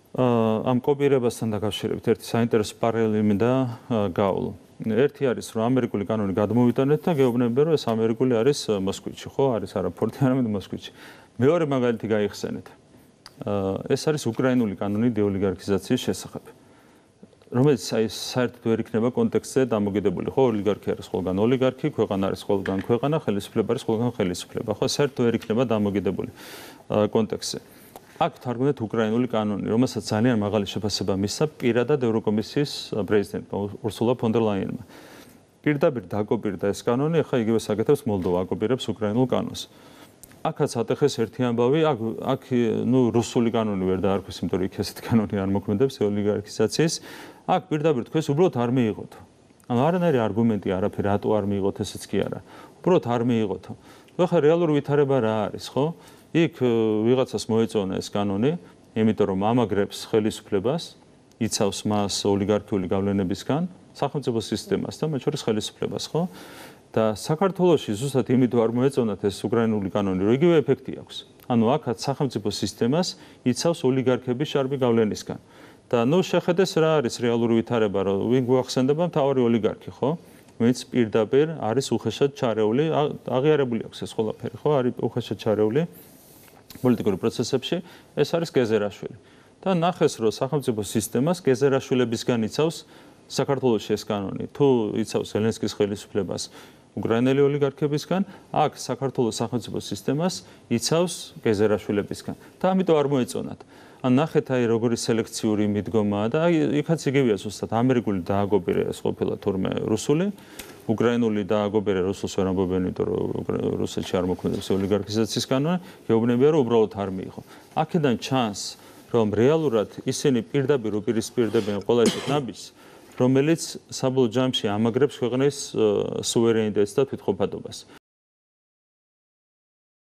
ამ კოპირებასთან დაკავშირებით ერთი საინტერესო პარალელი მინდა გავავლო. ერთი არის რომ ამერიკული კანონი გადმოვიტანეთ და გეუბნებიან რომ ეს ამერიკული არის მოსკოვში, ხო? არის არაფორტი, არამედ მოსკოვში. მეორე მაგალითი გაიხსენეთ. ეს არის უკრაინული კანონი დეოლიგარქიზაციის შესახებ. რომელიც საერთოდ ვერ იქნება კონტექსტზე დამოკიდებული, ხო? ოლიგარქი არის ყველგან ოლიგარქი, ქვეყანა არის ყველგან ქვეყანა, ხელისუფლება არის ყველგან ხელისუფლება, ხო? საერთოდ ვერ იქნება დამოკიდებული კონტექსტზე. აქ თარგმნეთ უკრაინული კანონი, რომელსაც ძალიან მაღალი შეფასება მისცა პირადად ევროკომისიის პრეზიდენტმა ურსულა ფონ დერ ლაიენმა. პირდაპირ დაკოპირდა ეს კანონი, ახლა იგივე საკეთებს მოლდოვა, აკოპირებს უკრაინულ კანონს. აქაც ატეხეს ერთი ამბავი, აქ რუსული კანონი ვერ დაარქვეს, იმიტომ რომ იქ ესეთი კანონი არ მოქმედებს ოლიგარქიზაციის. აქ პირდაპირ თქვეს, უბრალოდ არ მიიღოთ. ანუ არანაირი არგუმენტი არაფერი, რატო არ მიიღოთ, ესეც კი არა. უბრალოდ არ მიიღოთ. ახლა რეალური ვითარება რა არის, ხო? იქ ვიღაცას მოეწონა ეს კანონი, იმიტომ რომ ამაგრებს ხელისუფლებას, იცავს მას ოლიგარქიული გავლენებისგან, სახელმწიფო სისტემას და მათ შორის ხელისუფლებას, ხო? და საქართველოში ზუსტად იმიტომ არ მოეწონათ ეს უკრაინული კანონი, რომ იგივე ეფექტი აქვს. ანუ აქაც სახელმწიფო სისტემას იცავს ოლიგარქების შარბი გავლენისგან. და შეხედეს რა არის რეალური ვითარება, რომ ვინ გვახსენდება მთავარი ოლიგარქი, ხო? ვინც პირდაპირ არის უხეშად ჩარეული, აღიარებული აქვს ეს ყველაფერი, ხო? არის უხეშად ჩარეული პოლიტიკური პროცესებში, ეს არის გეზერაშვილი. და ნახეს, რომ სახელმწიფო სისტემას გეზერაშვილებისგან იცავს საქართველოში ეს კანონი. თუ იცავს ზელენსკის ხელისუფლებას უკრაინელი ოლიგარქებისგან, აქ საქართველოს სახელმწიფო სისტემას იცავს გეზერაშვილებისგან. და ამიტომ არ მოეწონათ. ან ნახეთ აი როგორი სელექციური მიდგომაა და აი იქაც იგივეა ზუსტად ამერიკული დააგობირე ეს ყოფილა თურმე რუსული, უკრაინული დააგობირე რუსულს ვერ ამბობენ, იმიტომ რომ რუსეთში არ მოქმედებს ოლიგარქიზაციის კანონი, გეუბნებიან რომ უბრალოდ არ მიიღო. აქედან ჩანს, რომ რეალურად ისინი პირდაპირ უპირისპირდებიან ყველა ისეთ ნაბიჯს, რომელიც საბოლოო ჯამში ამაგრებს ქვეყნის სუვერენიტეტს და თვითყოფადობას.